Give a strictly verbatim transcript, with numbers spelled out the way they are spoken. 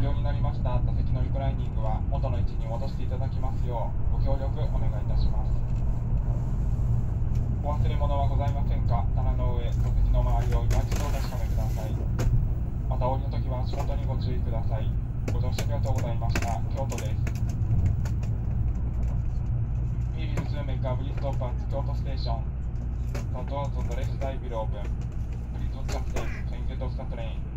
了になりました座席のリクライニングは元の位置に戻していただきますようご協力お願いいたします。お忘れ物はございませんか。棚の上、座席の周りを今一度お確かめください。またお降りの時は足元にご注意ください。ご乗車ありがとうございました。京都です。Please to make a brief stop at Kyoto Station. The doors on the left side will open. Please watch your step when you get off the train.